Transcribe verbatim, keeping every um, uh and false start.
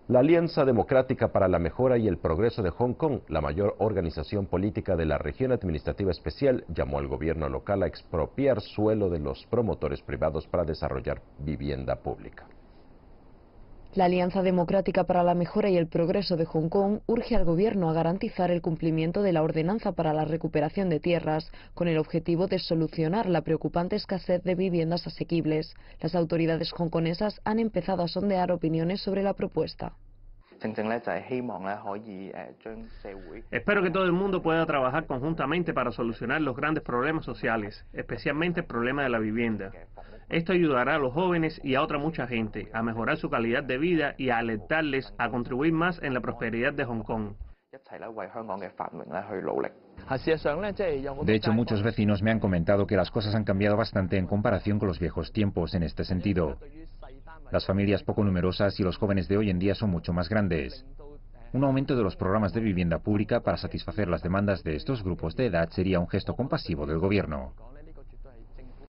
La Alianza Democrática para la Mejora y el Progreso de Hong Kong, la mayor organización política de la región administrativa especial, llamó al gobierno local a expropiar suelo de los promotores privados para desarrollar vivienda pública. La Alianza Democrática para la Mejora y el Progreso de Hong Kong urge al gobierno a garantizar el cumplimiento de la ordenanza para la recuperación de tierras, con el objetivo de solucionar la preocupante escasez de viviendas asequibles. Las autoridades hongkonesas han empezado a sondear opiniones sobre la propuesta. Espero que todo el mundo pueda trabajar conjuntamente para solucionar los grandes problemas sociales, especialmente el problema de la vivienda. Esto ayudará a los jóvenes y a otra mucha gente a mejorar su calidad de vida y a alentarles a contribuir más en la prosperidad de Hong Kong. De hecho, muchos vecinos me han comentado que las cosas han cambiado bastante en comparación con los viejos tiempos en este sentido. Las familias poco numerosas y los jóvenes de hoy en día son mucho más grandes. Un aumento de los programas de vivienda pública para satisfacer las demandas de estos grupos de edad sería un gesto compasivo del gobierno.